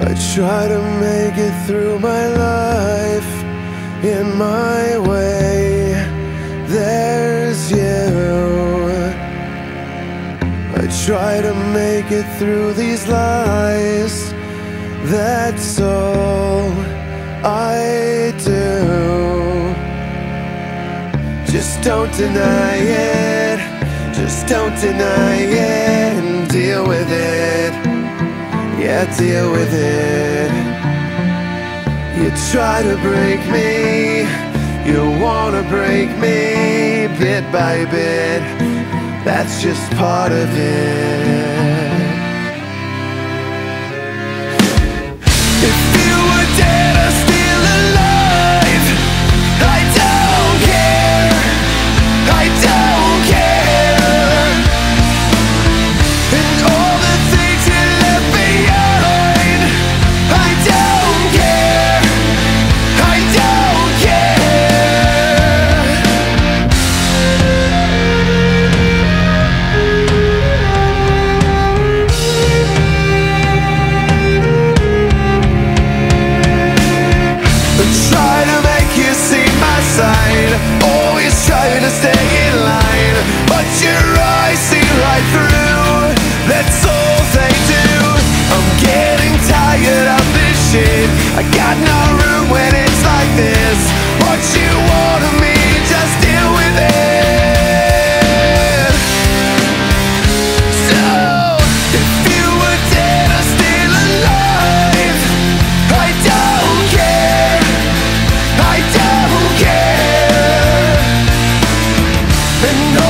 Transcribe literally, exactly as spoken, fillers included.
I try to make it through my life in my way. There's you. I try to make it through these lies. That's all I do. Just don't deny it. Just don't deny it and deal with it. Yeah, deal with it. You try to break me, you wanna break me bit by bit. That's just part of it. If you were dead or still alive, I don't care, I don't care. And all the things you left behind, I don't care, I don't care. I try to make you see my side, always try to stay in line, but your eyes see right through. That's all they do. I'm getting tired of this shit. I got no room when it's like this. What you want of me, just deal with it. So, if you were dead or still alive, I don't care, I don't care. And